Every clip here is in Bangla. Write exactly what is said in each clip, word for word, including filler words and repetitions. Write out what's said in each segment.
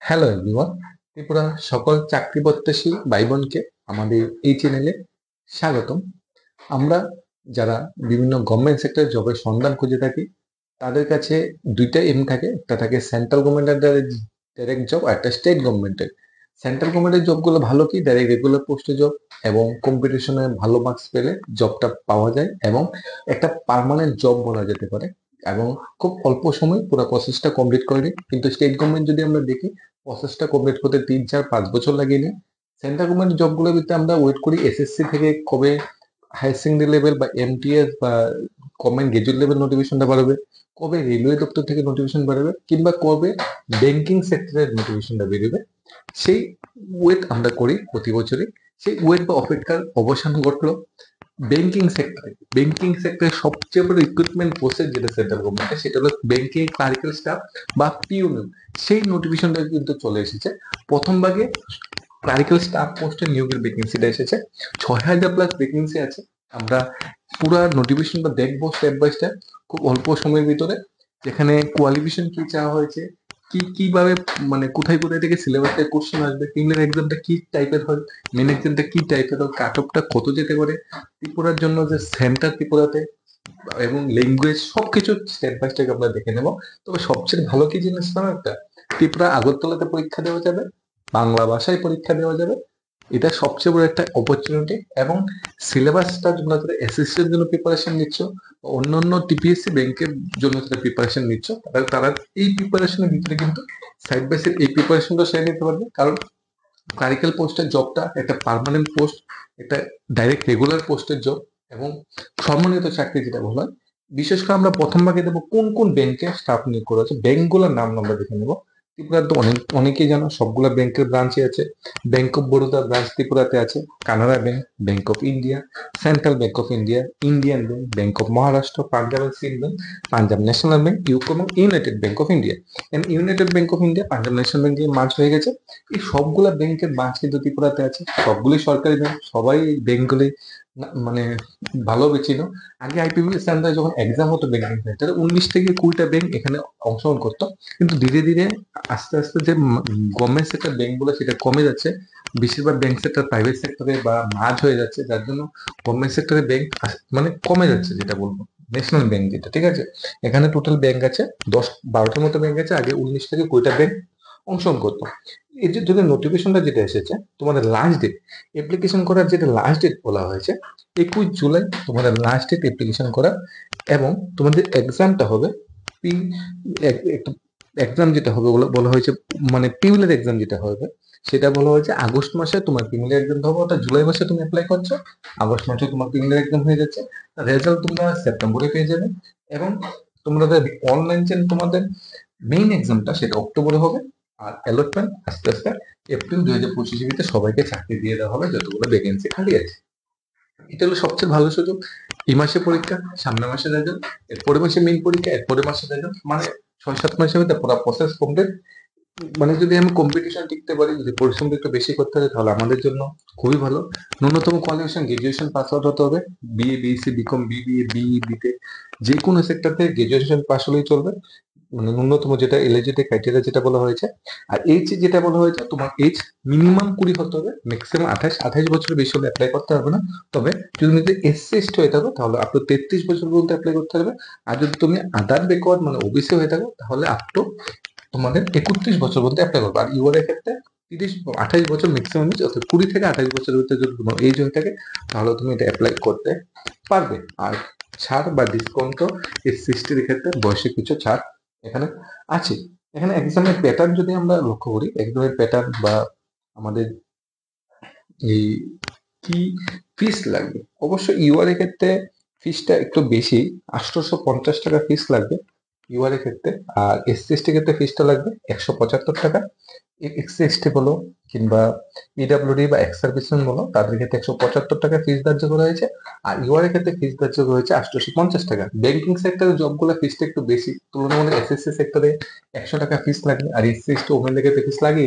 হ্যালো এভরিওয়ান, ত্রিপুরা সকল চাকরি প্রত্যাশী ভাই বোনকে আমাদের এই চ্যানেলে স্বাগতম। আমরা যারা বিভিন্ন গভর্নমেন্ট সেক্টর জবের সন্ধান খুঁজে থাকি তাদের কাছে দুইটা এম থাকে। একটা থাকে সেন্ট্রাল গভর্নমেন্টের ডাইরেক্ট জব, আর একটা স্টেট গভর্নমেন্টের। সেন্ট্রাল গভর্নমেন্টের জবগুলো ভালো কি ডাইরেক্ট রেগুলার পোস্টে জব, এবং কম্পিটিশনে ভালো মার্কস পেলে জবটা পাওয়া যায় এবং একটা পার্মানেন্ট জব বলা যেতে পারে, এবং খুব অল্প সময় পুরো প্রসেসটা কমপ্লিট করে দিই। কিন্তু স্টেট গভর্নমেন্ট যদি আমরা দেখি, প্রসেসটা কমপ্লিট করতে তিন চার পাঁচ বছর লাগিয়ে নিই। সেন্ট্রাল গভর্নমেন্ট জবগুলোর ভিতরে আমরা ওয়েট করি এসএসসি থেকে কবে হায়ার সেকেন্ডারি লেভেল বা এমটিএস বা গভর্নমেন্ট গ্রাজুয়েট লেভেল নোটিফিকেশনটা বাড়বে, কবে রেলওয়ে দপ্তর থেকে নোটিফিকেশন বাড়বে, কিংবা কবে ব্যাংকিং সেক্টরের নোটিফিকেশনটা বেরোবে। সেই ওয়েট আমরা করি প্রতি বছরই। সেই ওয়েট বা অপেক্ষার অবসান ঘটলো ব্যাংকিং সেক্টরে। ব্যাংকিং সেক্টরে সবচেয়ে বড় রিক্রুটমেন্ট প্রসেস যেটা সেন্ট্রাল গভর্নমেন্টের, সেটা হলো ব্যাংকিং ক্লারিক্যাল স্টাফ বা পিওন। সেই নোটিফিকেশনটা কিন্তু চলে এসেছে। প্রথম ভাগে ক্লারিক্যাল স্টাফ পোস্টে নিয়োগের ভ্যাকেন্সিটা এসেছে, ছয় হাজার প্লাস ভ্যাকেন্সি আছে। আমরা পুরো নোটিফিকেশনটা দেখবো স্টেপ বাই স্টেপ, খুব অল্প সময়ের ভিতরে। যেখানে কোয়ালিফিকেশন কি চাওয়া হয়েছে, কি কিভাবে, মানে কোথায় কোথায় থেকে সিলেবাস থেকে কোশ্চেন আসবে, প্রিলিমিনারি এক্সামটা কি টাইপের হয়, মেন এক্সামটা কি টাইপের হয়, কাট অফটা কত যেতে পারে, ত্রিপুরার জন্য যে সেন্টার ত্রিপুরাতে, এবং ল্যাঙ্গুয়েজ সবকিছু স্টেপ বাই স্টেপ আমরা দেখে নেব। তবে সবচেয়ে ভালো কি জিনিস জানো একটা, ত্রিপুরা আগরতলাতে পরীক্ষা দেওয়া যাবে, বাংলা ভাষায় পরীক্ষা দেওয়া যাবে। এটা সবচেয়ে বড় একটা অপরচুনিটি। এবং সিলেবাসটা তোমরা যারা এসএসসি এর জন্য প্রিপারেশন নিচ্ছ, বা অন্যান্য টিপিএসসি ব্যাংকের জন্য যারা প্রিপারেশন নিচ্ছ, তারা তারা এই প্রিপারেশনের ভিতরে কিন্তু সাইড বাই সাইড এই প্রিপারেশনটা সেরে নিতে পারবে। কারণ ক্লারিক্যাল পোস্টের জবটা একটা পার্মানেন্ট পোস্ট, একটা ডাইরেক্ট রেগুলার পোস্টের জব, এবং সম্মানিত চাকরি যেটা বলা হয়। বিশেষ করে আমরা প্রথম ভাগে দেবো কোন কোন ব্যাংকে স্টাফ নিয়োগ করা হচ্ছে, ব্যাংকগুলোর নাম আমরা দেখে নেবো। ত্রিপুরার তো অনেক অনেকেই জানো সবগুলা ব্যাংকের ব্রাঞ্চই আছে। ব্যাংক অফ বরোদা ব্রাঞ্চ ত্রিপুরাতে আছে, Canara bank, bank of India, central bank of India, Indian bank, bank of Maharashtra, Punjab and Sind bank, Punjab national bank, UCO এবং united bank of India. And united bank of India Punjab national ব্যাংকে মার্জ হয়ে গেছে। এই সবগুলা ব্যাংকের ব্রাঞ্চ কিন্তু ত্রিপুরাতে আছে, সবগুলি সরকারি ব্যাংক। সবাই ব্যাংকগুলি মানে ভালো চিন। আগে আইপিপিএস স্ট্যান্ডার্ড যখন এক্সাম হতো ব্যাংকিং সেক্টরে, উনিশ থেকে কুড়িটা ব্যাংক এখানে অংশগ্রহণ করতো। কিন্তু ধীরে ধীরে আস্তে আস্তে যে গভর্নমেন্ট সেক্টর ব্যাংকগুলো সেটা কমে যাচ্ছে। বেশিরভাগ ব্যাংক সেক্টর প্রাইভেট সেক্টরে বা মার্জ হয়ে যাচ্ছে, যার জন্য গভর্নমেন্ট সেক্টরে ব্যাংক মানে কমে যাচ্ছে, যেটা বলবো ন্যাশনাল ব্যাংক যেটা, ঠিক আছে। এখানে টোটাল ব্যাংক আছে দশ বারোটার মতো ব্যাংক আছে। আগে উনিশ থেকে কুড়িটা ব্যাংক অংশগ্রহণ করতো। এই যে যদি নোটিফিকেশনটা যেটা এসেছে, তোমাদের লাস্ট ডেট অ্যাপ্লিকেশন করার যেটা লাস্ট ডেট বলা হয়েছে একুশ জুলাই তোমাদের লাস্ট ডেট অ্যাপ্লিকেশন করার। এবং তোমাদের এক্সামটা হবে পি এক্সাম যেটা হবে বলা বলা হয়েছে, মানে পিউলের এক্সাম যেটা হবে সেটা বলা হয়েছে আগস্ট মাসে তোমার প্রিমিলার এক্সাম হবে। ওটা জুলাই মাসে তুমি অ্যাপ্লাই করছো, আগস্ট মাসে তোমার প্রিমিলার এক্সাম হয়ে যাচ্ছে, রেজাল্ট তোমরা সেপ্টেম্বরে পেয়ে যাবে। এবং তোমাদের অনলাইন চেন তোমাদের মেইন এক্সামটা সেটা অক্টোবরে হবে। আর অ্যালটমেন্ট আস্তে আস্তে এপ্রিল দুই হাজার পঁচিশের ভিতরে সবাইকে চাকরি দিয়ে দেওয়া হবে যতগুলো ভ্যাকেন্সি খালি আছে। এটা হলো সবচেয়ে ভালো সুযোগ। এই মাসে পরীক্ষা, সামনের মাসে রেজাল্ট, এরপরে মাসে মেইন পরীক্ষা, এরপরে মাসে রেজাল্ট, মানে ছয় সাত মাসের ভিতরে পুরো প্রসেস কমপ্লিট। মানে যদি আমি কম্পিটিশন টিকতে পারি, যদি পরিশ্রম একটু বেশি করতে পারি, তাহলে আমাদের জন্য খুবই ভালো। ন্যূনতম কোয়ালিফিকেশন গ্রাজুয়েশন পাস আউট হতে হবে। BA, BSc, BCom, BBA, BE, বিতে যে কোনো সেক্টর থেকে গ্রাজুয়েশন পাস হলেই চলবে। মানে ন্যূনতম যেটা এলিজিবিলিটি ক্রাইটেরিয়া যেটা বলা হয়েছে। আর এইচ যেটা বলা হয়েছে, তোমার এইচ মিনিমাম কুড়ি হতে হবে, ম্যাক্সিমাম আঠাশ আঠাশ বছরের বেশি হলে অ্যাপ্লাই করতে হবে না। তবে যদি তুমি এসসি এসটি হয়ে থাকো তাহলে আপ টু তেত্রিশ বছর পর্যন্ত অ্যাপ্লাই করতে হবে। আর যদি তুমি আদার ব্যাকওয়ার্ড মানে ওবিসি হয়ে থাকো তাহলে আপ টু তোমাদের একত্রিশ বছর পর্যন্ত অ্যাপ্লাই করবে। আর ইউআর এর ক্ষেত্রে তিরিশ আঠাশ বছর ম্যাক্সিমাম, অর্থাৎ কুড়ি থেকে আঠাশ বছরের ভিতরে যদি তোমার এজ হয়ে থাকে তাহলে তুমি এটা অ্যাপ্লাই করতে পারবে। আর ছাড় বা ডিসকাউন্ট তো এই সৃষ্টির ক্ষেত্রে বয়সে কিছু ছাড় এখানে আছে। এখানে এক্সামের প্যাটার্ন যদি আমরা লক্ষ্য করি, এক্সামের প্যাটার্ন বা আমাদের এই কি ফিস লাগবে, অবশ্য ইউআর এর ক্ষেত্রে ফিসটা একটু বেশি, আঠারোশো পঞ্চাশ টাকা ফিস লাগবে ইউআর এর ক্ষেত্রে। আর এসসি এসটি ক্ষেত্রে ফিসটা লাগবে একশো পঁচাত্তর টাকা। এসসি এসটি বলো কিংবা পিডাব্লিউডি বা এক্স সার্ভিসম্যান বলো, তাদের ক্ষেত্রে একশো পঁচাত্তর টাকা ফিস ধার্য করা হয়েছে। আর ইউআর এর ক্ষেত্রে ফিস ধার্য করা হয়েছে আটশোশো পঞ্চাশ টাকা। ব্যাংকিং সেক্টরের জবগুলো ফিসটা একটু বেশি তুলনামূলক। এসএসসি সেক্টরে একশো টাকা ফিস লাগে, আর এসসি এসটি ওমেনদের ক্ষেত্রে ফিস লাগেই না।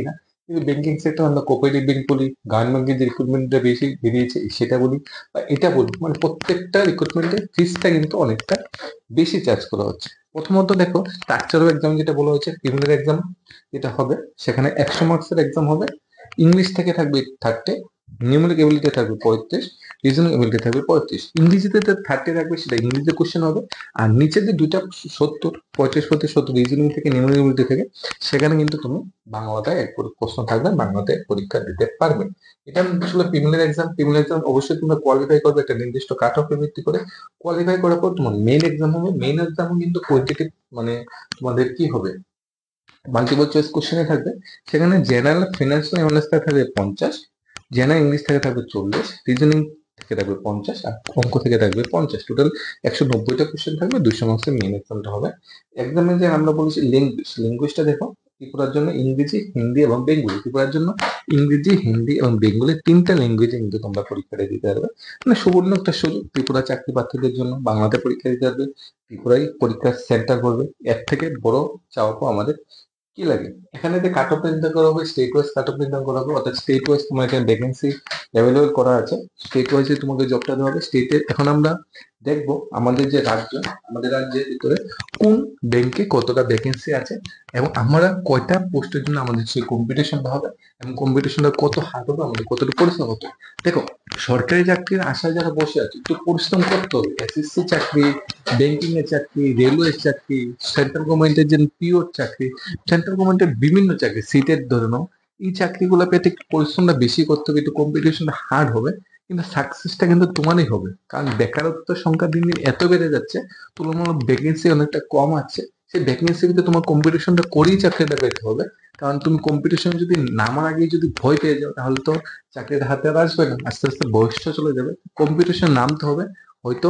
কিন্তু ব্যাংকিং সেক্টর আমরা কোঅপারেটিভ ব্যাংক বলি, গভর্নমেন্ট ব্যাংকের যে রিক্রুটমেন্টটা বেশি বেরিয়েছে সেটা বলি, বা এটা বলি, মানে প্রত্যেকটা রিক্রুটমেন্টের ফিসটা কিন্তু অনেকটা বেশি চার্জ করা হচ্ছে। প্রথমত দেখো, স্ট্রাকচার অফ এক্সাম যেটা বলা হচ্ছে, প্রিলিমিনারি এক্সাম যেটা হবে, সেখানে একশো মার্কসের এক্সাম হবে। ইংলিশ থেকে থাকবে থার্টি, নিউমেরিক এবিলিটি থাকবে পঁয়ত্রিশ, রিজনিং এবিলিটি থাকবে পঁয়ত্রিশ, ইংরেজিতে থার্টি থাকবে, সেটা ইংরেজিতে কোশ্চেন হবে। আর নিচে যে দুইটা সত্তর, পঁয়ত্রিশ পঁয়ত্রিশ সত্তর, রিজনিং থেকে নিউমেরিক এবিলিটি থেকে, সেখানে কিন্তু তুমি বাংলাতে এক প্রশ্ন থাকবে, বাংলাতে পরীক্ষা দিতে পারবে। এটা আসলে প্রিলিমিনারি এক্সাম। প্রিলিমিনারি এক্সাম অবশ্যই তোমরা কোয়ালিফাই করবে একটা নির্দিষ্ট কাট অফে ভিত্তি করে। কোয়ালিফাই করার পর তোমার মেইন এক্সাম হবে। মেইন এক্সামও কিন্তু কোয়ান্টিটিভ, মানে তোমাদের কি হবে, মাল্টিপল চয়েস কোশ্চেনে থাকবে। সেখানে জেনারেল ফিনান্সিয়াল অ্যাওয়ারনেস থাকবে পঞ্চাশ, জেনারেল ইংলিশ থেকে থাকবে চল্লিশ, রিজনিং থেকে থাকবে পঞ্চাশ, আর অঙ্ক থেকে থাকবে পঞ্চাশ। টোটাল একশো নব্বইটা কোশ্চেন থাকবে। দুইশো মার্কসের মেইন এক্সামটা হবে। এক্সামে যে আমরা বলেছি ল্যাঙ্গুয়েজ, ল্যাঙ্গুয়েজটা দেখো, ত্রিপুরার জন্য ইংরেজি, হিন্দি এবং বেঙ্গলি। ত্রিপুরার জন্য ইংরেজি, হিন্দি এবং বেঙ্গলি তিনটা ল্যাঙ্গুয়েজে কিন্তু তোমরা পরীক্ষাটা দিতে পারবে। মানে সুবর্ণ একটা সুযোগ ত্রিপুরা চাকরি প্রার্থীদের জন্য। বাংলাতে পরীক্ষা দিতে পারবে, ত্রিপুরাই পরীক্ষার সেন্টার করবে। এর থেকে বড় চাওয়া পাওয়া আমাদের কি লাগে? এখানে যে কাট অফ নির্ধারণ করা হবে, স্টেট ওয়াইজ কাট অফ নির্ধারণ করা হবে, অর্থাৎ স্টেট ওয়াইজ তোমার এখানে ভ্যাকেন্সি অ্যাভেলেবল করা আছে। স্টেট ওয়াইজে তোমাকে জবটা দেওয়া হবে। স্টেটে এখন আমরা দেখব আমাদের যে রাজ্য, আমাদের রাজ্যের ভিতরে কোন ব্যাংকে কতটা ভ্যাকেন্সি আছে, এবং আমরা কয়টা পোস্টের জন্য আমাদের সেই কম্পিটিশনটা হবে, এবং কম্পিটিশনটা কত হার্ড হবে, আমাদের কতটা পরিশ্রম হতো। দেখো, সরকারি চাকরির আশায় যারা বসে আছে, একটু পরিশ্রম করতে হবে। এসএসসি চাকরি, ব্যাংকিং এর চাকরি, রেলওয়ে চাকরি, সেন্ট্রাল গভর্নমেন্টের যে পিওর চাকরি, সেন্ট্রাল গভর্নমেন্টের বিভিন্ন চাকরি, সিটের ধরে নাও, এই চাকরিগুলো পেতে একটু পরিশ্রমটা বেশি করতে হবে, একটু কম্পিটিশনটা হার্ড হবে, কিন্তু সাকসেসটা কিন্তু তোমারই হবে। কারণ বেকারত্ব সংখ্যা দিন দিন এত বেড়ে যাচ্ছে, তুলনামূলক ভ্যাকেন্সি অনেকটা কম আছে। সেই ভ্যাকেন্সির ভিতরে তোমার কম্পিটিশনটা করেই চাকরিটা পেতে হবে। কারণ তুমি কম্পিটিশনে যদি নামার আগে যদি ভয় পেয়ে যাও, তাহলে তো চাকরিটা হাতে আর আসবে না, আস্তে আস্তে বয়সটা চলে যাবে। কম্পিটিশন নামতে হবে, হয়তো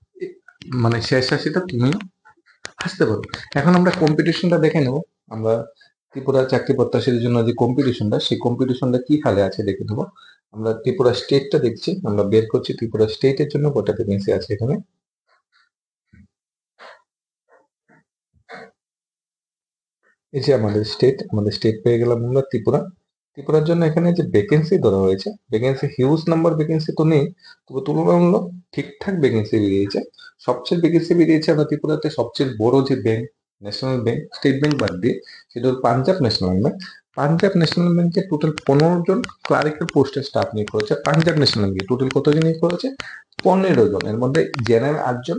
মানে শেষ হাসিটা তুমি আসতে পারো। এখন আমরা কম্পিটিশনটা দেখে নেব। আমরা ত্রিপুরা চাকরি প্রত্যাশীদের জন্য যে কম্পিটিশনটা, সেই কম্পিটিশনটা কি হালে আছে দেখে নেবো। আমরা ত্রিপুরা স্টেটটা দেখছি, আমরা বের করছি ত্রিপুরা স্টেটের জন্য কটা ভ্যাকেন্সি আছে এখানে। এই যে আমাদের স্টেট, আমাদের স্টেট পেয়ে গেলাম আমরা ত্রিপুরা। ত্রিপুরার জন্য এখানে যে ভ্যাকেন্সি ধরা হয়েছে, ভ্যাকেন্সি হিউজ নাম্বার ভ্যাকেন্সি তো নেই, তবে তুলনামূলক ঠিকঠাক ভ্যাকেন্সি বেরিয়েছে। সবচেয়ে ভ্যাকেন্সি বেরিয়েছে আমরা ত্রিপুরাতে, সবচেয়ে বড় যে bank, national bank, state bank বাদ দিয়ে, সেটা হল Punjab national bank. Punjab national ব্যাংকে টোটাল পনেরো জন ক্লারিক্যাল পোস্টে স্টাফ নিয়োগ করেছে। পাঞ্জাব ন্যাশনাল ব্যাংকে টোটাল কতজন নিয়োগ করেছে? পনেরো জন। এর মধ্যে জেনারেল আটজন,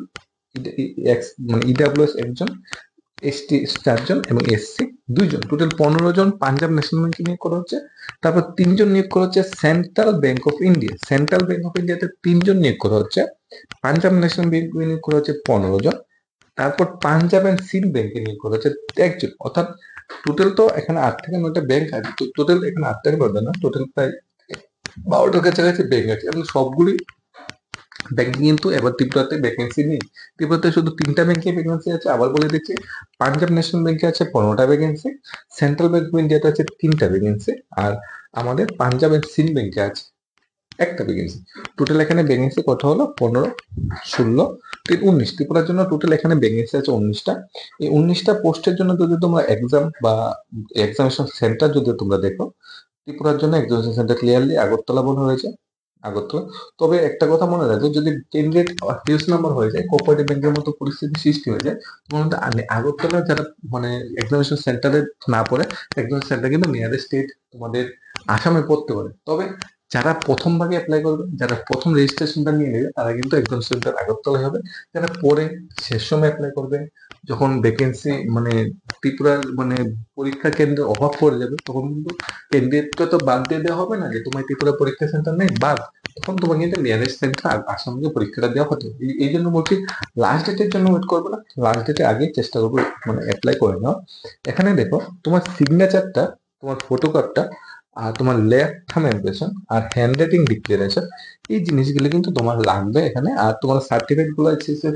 মানে ইডাব্লিউএস একজন, এসটি চারজন এবং এসসি দুইজন, টোটাল পনেরো জন পাঞ্জাব ন্যাশনাল ব্যাংকে নিয়োগ করা হচ্ছে। তারপর তিনজন নিয়োগ করা হচ্ছে central bank of India. Central bank of ইন্ডিয়াতে তিনজন নিয়োগ করা হচ্ছে। পাঞ্জাব ন্যাশনাল ব্যাংকে নিয়োগ করা হচ্ছে পনেরো জন। তারপর পাঞ্জাব অ্যান্ড সিন্ধ ব্যাংকে নিয়োগ করা হচ্ছে একজন। অর্থাৎ টোটাল তো এখানে আট থেকে নয়টা ব্যাংক আছে। টোটাল এখানে আট থেকে নয়টা না, টোটাল প্রায় বারোটার কাছাকাছি ব্যাংক আছে, এবং সবগুলি ব্যাংকে কিন্তু এবার ত্রিপুরাতে ভ্যাকেন্সি নেই। ত্রিপুরাতে শুধু তিনটা ব্যাংকে ভ্যাকেন্সি আছে। আবার বলে দিচ্ছি, পাঞ্জাব ন্যাশনাল ব্যাংকে আছে পনেরোটা ভ্যাকেন্সি, সেন্ট্রাল ব্যাংক অফ ইন্ডিয়াতে আছে তিনটা ভ্যাকেন্সি, আর আমাদের পাঞ্জাব এন্ড সিন্ধ ব্যাংকে আছে একটা ভ্যাকেন্সি। টোটাল এখানে ভ্যাকেন্সি কত হলো? পনেরো, ষোলো, তিন, উনিশ। ত্রিপুরার জন্য টোটাল এখানে ভ্যাকেন্সি আছে উনিশটা। এই উনিশটা পোস্টের জন্য যদি তোমরা এক্সাম বা এক্সামিনেশন সেন্টার যদি তোমরা দেখো, ত্রিপুরার জন্য এক্সামিনেশন সেন্টার ক্লিয়ারলি আগরতলা বলা হয়েছে, আগরতলা। তবে একটা কথা মনে রাখবে, যদি ক্যান্ডিডেট হিউজ নাম্বার হয়ে যায়, কোঅপারেটিভ ব্যাংকের মতো পরিস্থিতি সৃষ্টি হয়ে যায়, তখন আগরতলা যারা মানে এক্সামিনেশন সেন্টারে না পড়ে, এক্সামিনেশন সেন্টার কিন্তু নিয়ারেস্ট স্টেট তোমাদের আসামে পড়তে পারে। তবে যারা প্রথম ভাগে অ্যাপ্লাই করবে, যারা প্রথম রেজিস্ট্রেশনটা নিয়ে নেবে, তারা কিন্তু এক্সাম সেন্টার আগরতলায় হবে। যারা পরে শেষ সময় অ্যাপ্লাই করবে, যখন ভ্যাকেন্সি মানে ত্রিপুরার মানে পরীক্ষা কেন্দ্রের অভাব পড়ে যাবে, তখন কিন্তু ক্যান্ডিডেটকে তো বাদ দিয়ে দেওয়া হবে না যে তোমার ত্রিপুরা পরীক্ষা সেন্টার নেই, বাদ। তখন তোমাকে কিন্তু নিয়ারেস্ট সেন্টার আসামে পরীক্ষাটা দেওয়া হতো। এই জন্য বলছি, লাস্ট ডেটের জন্য ওয়েট করবে না, লাস্ট ডেটে আগে চেষ্টা করবো মানে অ্যাপ্লাই করে নাও। এখানে দেখো, তোমার সিগনেচারটা, তোমার ফটোগ্রাফটা, আর তোমার লেফট থাম ইমপ্রেশন, আর হ্যান্ড রাইটিং ডিক্লারেশন, এই জিনিসগুলো কিন্তু তোমার লাগবে এখানে। আর তোমার সার্টিফিকেট গুলো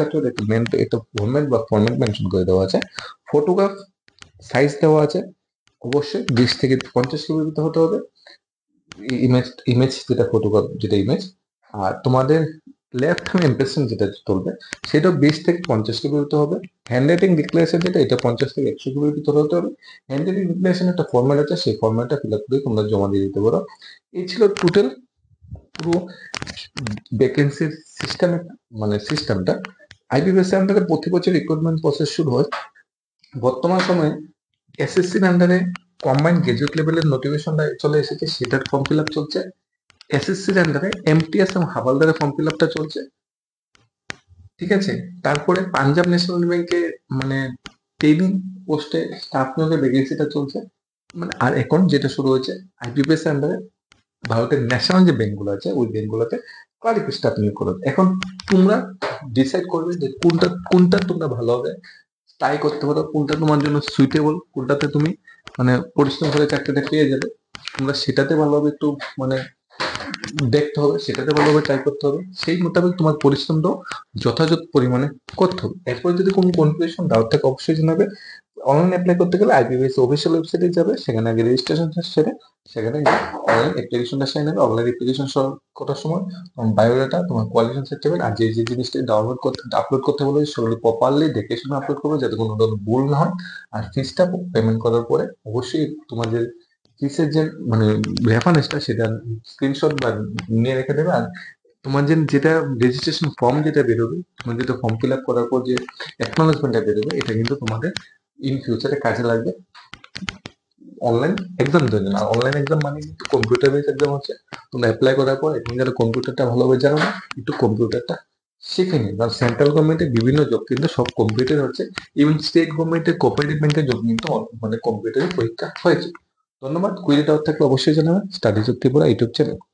একটা ফরম্যাট বা ফরম্যাট মেনশন করে দেওয়া আছে। ফটোগ্রাফ সাইজ দেওয়া আছে, অবশ্যই বিশ থেকে পঞ্চাশ কেবির ভিতরে হতে হবে ইমেজ, ইমেজ যেটা ফটোগ্রাফ, যেটা ইমেজ। আর তোমাদের লেফট হ্যান্ড ইমপ্রেশন যেটা তুলবে সেটা বিশ থেকে পঞ্চাশ কেবির ভিতরে হবে। হ্যান্ড রাইটিং ডিক্লারেশন যেটা এটা পঞ্চাশ থেকে একশো কেবির ভিতরে হতে হবে। হ্যান্ড রাইটিং ডিক্লারেশন একটা ফর্ম্যাট আছে, সেই ফর্ম্যাটটা ফিল আপ করে তোমরা জমা দিয়ে দিতে পারো। এই ছিল টোটাল পুরো ভ্যাকেন্সির সিস্টেম, মানে সিস্টেমটা। আইবিপিএস আন্ডারে প্রতি বছর রিক্রুটমেন্ট প্রসেস শুরু হয়। বর্তমান সময়ে এসএসসির আন্ডারে কম্বাইন্ড গ্রাজুয়েট লেভেলের নোটিফিকেশনটা চলে এসেছে, সেটার ফর্ম ফিল আপ চলছে। এসএসসির আন্ডারে এমটিএস এবং হাবালদারের ফর্ম ফিল আপটা চলছে, ঠিক আছে। তারপরে পাঞ্জাব ন্যাশনাল ব্যাংকে মানে ট্রেনিং পোস্টে স্টাফ নিয়োগের ভ্যাকেন্সিটা চলছে। মানে আর এখন যেটা শুরু হয়েছে আইবিপিএস আন্ডারে ভারতের ন্যাশনাল যে ব্যাংকগুলো আছে ওই ব্যাংকগুলোতে কোয়ালিফাইড স্টাফ নিয়োগ করবে। এখন তোমরা ডিসাইড করবে যে কোনটা কোনটা তোমরা ভালোভাবে ট্রাই করতে পারো, কোনটা তোমার জন্য সুইটেবল, কোনটাতে তুমি মানে পরিশ্রম করে চাকরিটা পেয়ে যাবে। তোমরা সেটাতে ভালোভাবে একটু মানে দেখতে হবে, সেটাতে ভালোভাবে ট্রাই করতে হবে। সেই মোতাবেক তোমার পরিশ্রমটাও যথাযথ পরিমাণে করতে হবে। এরপরে যদি কোনো কনফিউশন ডাউট থাকে অবশ্যই জানাবে। অনলাইন অ্যাপ্লাই করতে গেলে আইবিএস অফিসিয়াল ওয়েবসাইটে যাবে, সেখানে আগে রেজিস্ট্রেশন সেরে সেখানে অনলাইন অ্যাপ্লিকেশনটা সাইন হবে। অনলাইন অ্যাপ্লিকেশন করার সময় তোমার বায়োডাটা, তোমার কোয়ালিফিকেশন সার্টিফিকেট আর যে যে জিনিসটা ডাউনলোড করতে আপলোড করতে বলে সেগুলো প্রপারলি দেখে শুনে আপলোড করবে, যাতে কোনো ভুল না হয়। আর ফিসটা পেমেন্ট করার পরে অবশ্যই তোমার যে ফিসের যে মানে রেফারেন্সটা সেটা স্ক্রিনশট বা নিয়ে রেখে দেবে। আর তোমার যে যেটা রেজিস্ট্রেশন ফর্ম যেটা বেরোবে, তোমার যেটা ফর্ম ফিল আপ করার পর যে অ্যাকনোলেজমেন্টটা বেরোবে, এটা কিন্তু তোমাদের ইন ফিউচারে কাজে লাগবে অনলাইন এক্সাম দেওয়ার জন্য। আর অনলাইন এক্সাম মানে কিন্তু কম্পিউটার বেস এক্সাম হচ্ছে। তোমরা অ্যাপ্লাই করার পর এখন যারা কম্পিউটারটা ভালোভাবে জানো না, একটু কম্পিউটারটা শিখে নিন। কারণ সেন্ট্রাল গভর্নমেন্টের বিভিন্ন জব কিন্তু সব কম্পিউটার হচ্ছে, ইভেন স্টেট গভর্নমেন্টের কোঅপারেটিভ ব্যাংকের জব কিন্তু মানে কম্পিউটারের পরীক্ষা হয়েছে। ধন্যবাদ। কুইরি ডাউট থাকলে অবশ্যই জানাবেন। Study Tripura YouTube channel.